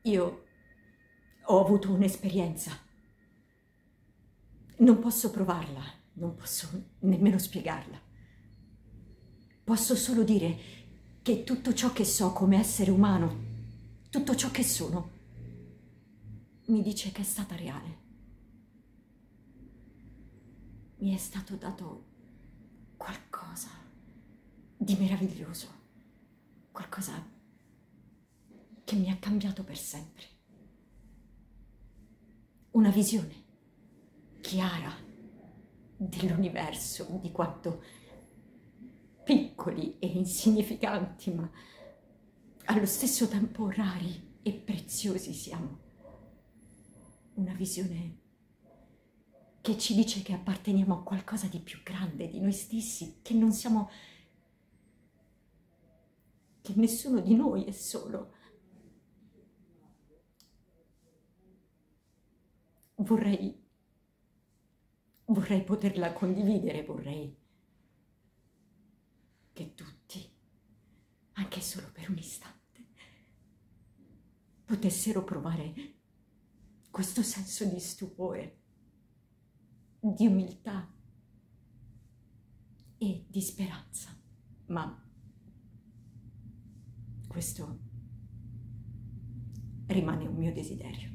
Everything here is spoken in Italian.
Io ho avuto un'esperienza. Non posso provarla, non posso nemmeno spiegarla. Posso solo dire che tutto ciò che so come essere umano, tutto ciò che sono, mi dice che è stata reale. Mi è stato dato qualcosa di meraviglioso, qualcosa che mi ha cambiato per sempre. Una visione chiara dell'universo, di quanto piccoli e insignificanti, ma allo stesso tempo rari e preziosi siamo. Una visione che ci dice che apparteniamo a qualcosa di più grande di noi stessi, che non siamo, che nessuno di noi è solo. Vorrei poterla condividere, vorrei che tutti, anche solo per un istante, potessero provare questo senso di stupore, di umiltà e di speranza. Ma questo rimane un mio desiderio.